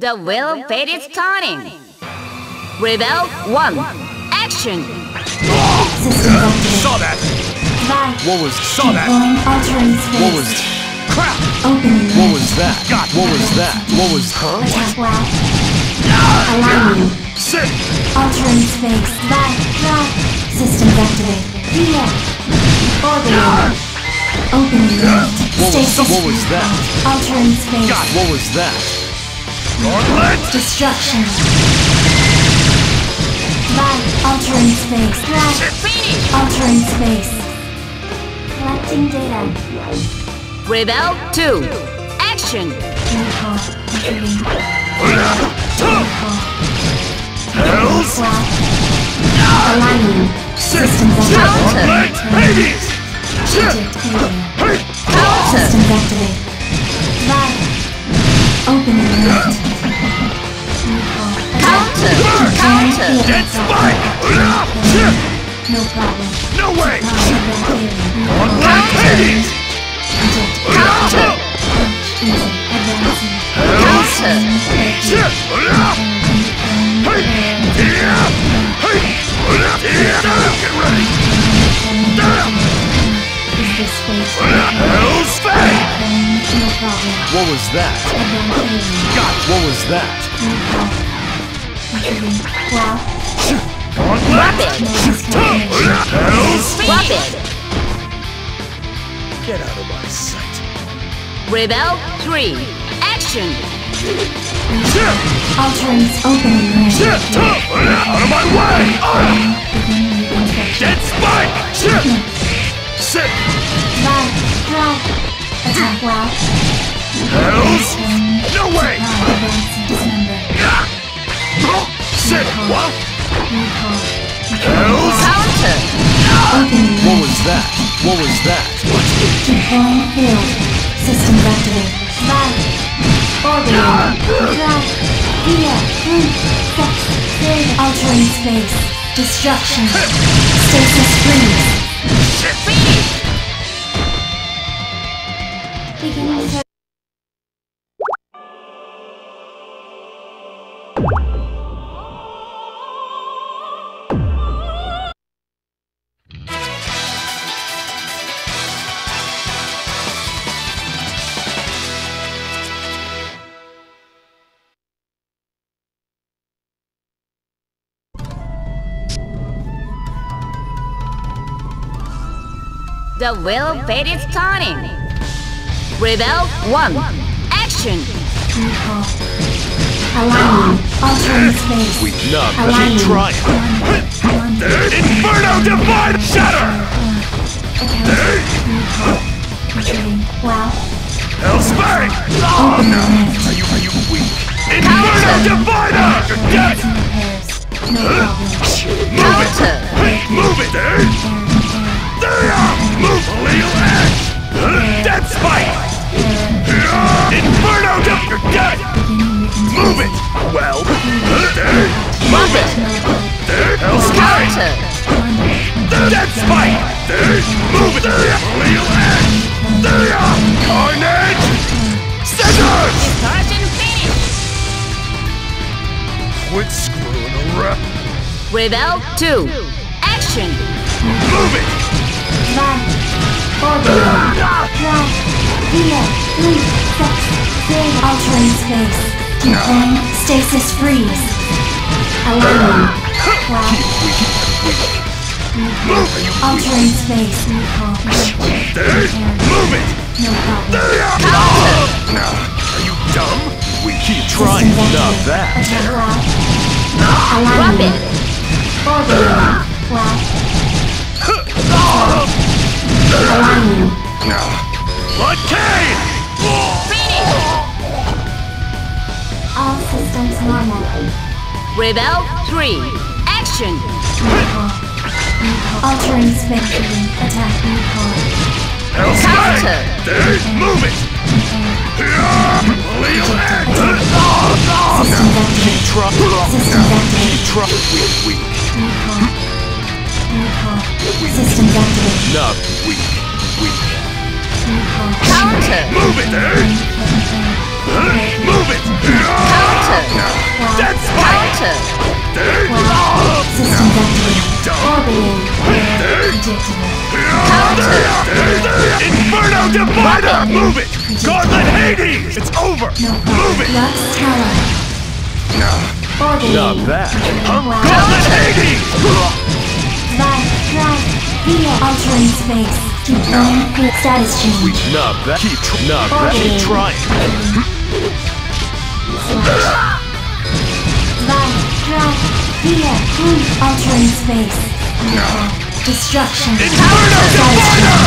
The wheel of fate is turning. Rebel 1. Action. Saw that. What was? Saw that. What was? Crap. What was that? God. What was that? What was? Huh? Aligning. Sit. Altering space. Systems activate. Here. Orbiting. Opening lift. What was that? Altering space. God. What was that? Gauntlet. Destruction. Altering space. Finish. Altering space. Collecting data. Rebel 2. Action. Hells. Aligning. Systems activate. Babies. Counter. Systems activate. Opening lift. Counter. Counter. Dead spike. No problem. No way. Counter. Babies. Counter. Advancing. Counter. Get ready. Is this space? Hell's fate. No problem. What was that? Advancing. God, what was that? Well, Rapid. Hell's Rapid. Get out of my sight. Rebel 3. Action. altering opening range. Out of my way! Dead spike! Sit! Drive. Attack well. Hells! No way! Sit! What? Hells! Counter. Opening What was that? What was that? deploying field. Systems activated. Orbiting. Drive. Here. Altering space. Destruction. Stasis freeze. Finish. Beginning to The wheel of fate is turning. Rebel 1. Action. recall. Aligning. Altering space. We nub. Aligning. Keep trying. Inferno Divine Shatter! Well, Hellspang! opening lift. Are you weak? Inferno Diviner! You're dead! Repairs. No problem. Move it! Counter. Move it! There you are! Move a little edge! Dead spike! Inferno Diviner! You're dead! Move it! Well, there! Move it. There! Hellspang! Counter. Dead spike! There! Move it! There! Little edge! There you are! Carnage! Scissors! Distortion finish. Quit screwing around! Rebel 2. Action. Move it! Orbiting. Drive. Here. 3, 6. Altering space. Deploying stasis freeze. Aligning. Well, altering space. Recall. There! Move it! No problem. There you are! Now, are you dumb? We keep trying. Not that. Attack well. Rapid. Aligning. Orbiting. Well, aligning. Now, blockade! Finish. All systems normal. Rebel 3. Action. Recall. Altering space. Attack. Recall. Hellspang! Counter. There! Move it! Little edge! Systems activated. Drop! Systems activated. Drop! Weak. Recall. Systems activated. Nub. Weak. Recall. Counter. Move it there! Move it! Counter. Dead spike! Counter. Systems activated. Orbiting. Predictable. Inferno Divider! Move it! Gauntlet Hades! It's over! Move it! Lux Tower. Orbiting. Not bad. Gauntlet Hades! Drive. Via altering space. Keep going. Status change. Not bad. Not bad. Keep trying. Drive. Via altering space. Destruction. Inferno Divider!